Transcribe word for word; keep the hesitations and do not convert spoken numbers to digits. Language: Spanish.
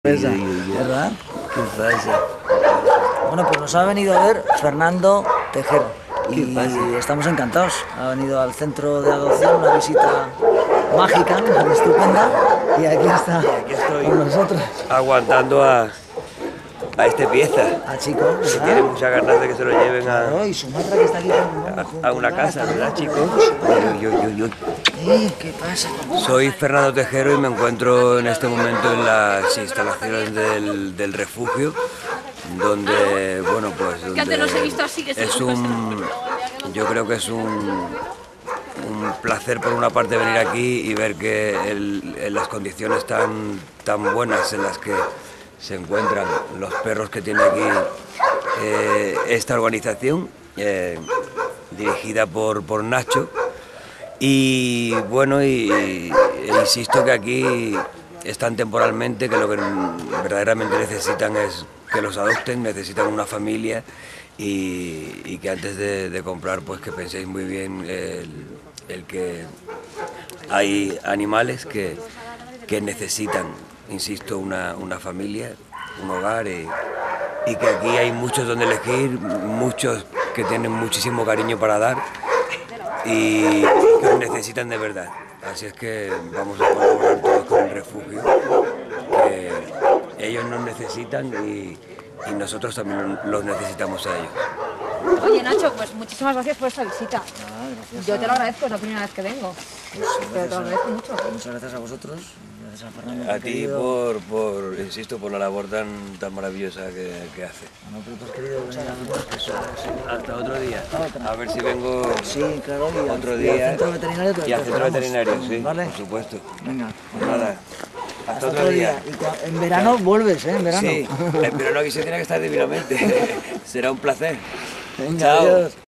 Esa, ¿verdad? ¿Qué pasa? Bueno, pues nos ha venido a ver Fernando Tejero y estamos encantados. Ha venido al centro de adopción, una visita mágica, estupenda, y aquí está aquí estoy con nosotros. Aguantando a, a este pieza. A chico, que tiene muchas ganas de que se lo lleven a, claro, y Sumatra que está aquí a, a una casa, ¿verdad, chicos? Yo, yo, yo, yo. Eh, ¿qué pasa? Soy Fernando Tejero y me encuentro en este momento en las instalaciones del, del refugio, donde, bueno, pues donde es un, yo creo que es un, un placer por una parte venir aquí y ver que el, en las condiciones tan, tan buenas en las que se encuentran los perros que tiene aquí eh, esta organización, eh, dirigida por, por Nacho. Y bueno, y, y insisto que aquí están temporalmente, que lo que verdaderamente necesitan es que los adopten, necesitan una familia y, y que antes de, de comprar, pues que penséis muy bien el, el que hay animales que, que necesitan, insisto, una, una familia, un hogar y, y que aquí hay muchos donde elegir, muchos que tienen muchísimo cariño para dar y que os necesitan de verdad. Así es que vamos a colaborar todos con el refugio, que ellos nos necesitan y, y nosotros también los necesitamos a ellos. Oye, Nacho, pues muchísimas gracias por esta visita. Ah, gracias Yo a- te lo agradezco, es la primera vez que vengo. pues, Pero te lo gracias a- agradezco mucho. Muchas gracias a vosotros, gracias a Fernando. A que ti querido- por, por, insisto, por la labor tan, tan maravillosa que, que hace. Bueno, pero tú has querido venir a nosotros, que eso es- Hasta otro día. Otra. A ver si vengo Sí, claro, y al- otro y al día. centro veterinario te- Y al te centro esperamos. veterinario, sí, Vale. por supuesto. Venga, Pues nada, hasta, hasta otro día. Y cua- en verano vuelves, ¿eh? En verano. Sí, pero no, aquí se tiene que estar divinamente. Será un placer. Venga, Chao. adiós.